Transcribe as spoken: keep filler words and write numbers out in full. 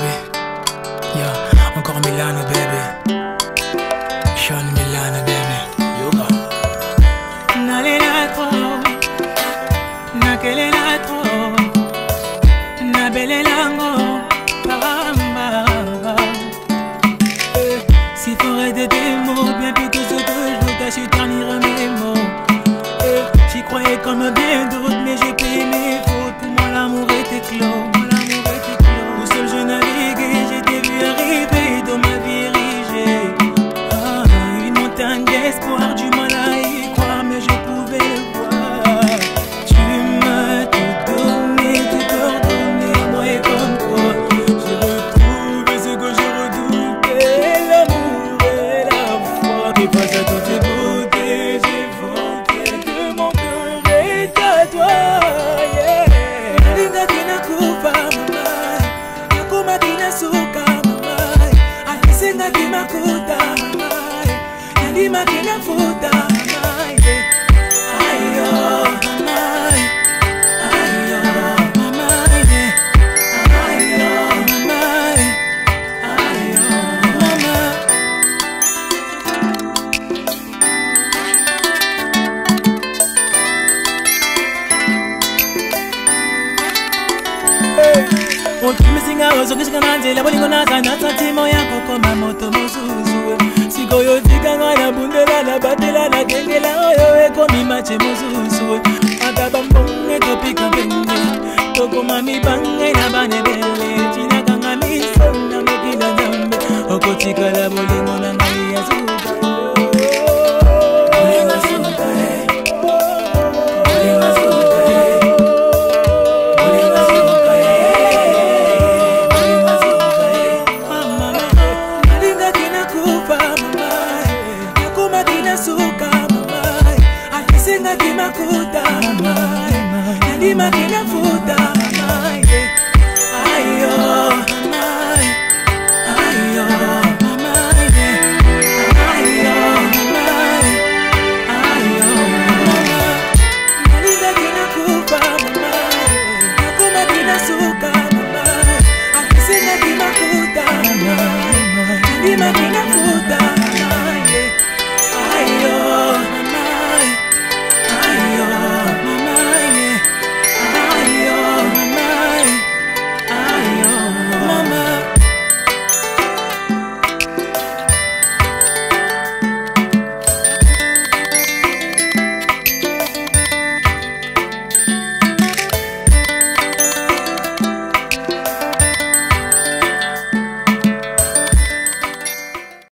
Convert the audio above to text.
baby. Yeah, encore Milano, baby. Sean Milano, baby. Yoga. Nalela tro, nakelela tro, nabelela paramba. S'il faudrait des mots, bien plus que ce que je veux cacher, ternir mes mots. J'y croyais comme bien d'autres, mais j'ai payé mes fautes. Pour moi l'amour était clos, moi l'amour était clos. Où seul je naviguais, j'ai t'ai vu arriver dans ma vie érigée. Ah, une montagne d'espoir, du mal à y croire, mais je pouvais le voir. Tu m'as tout donné, tout ordonné, moi et comme toi. J'ai retrouvé ce que je redoutais, l'amour et la foi. Et face à toutes ces beautés, j'ai voté que mon cœur est à toi. Yeah. Nalinga kina kufa mamai, nakuma kina suka mamai, alisenga kima kuta mamai, nalima kina futa mamai. Ayo mamai, ayo mamai, ayo mamai, ayo mamai. Otumisinga ozokishika nanje labolingo nazana timo yako koma moto mozuzu. Sikoyo tikanga na bundela na batela na gengela oyo ekomi mache mozuzu. Akabambonge topika benge toko mami bange na banebele.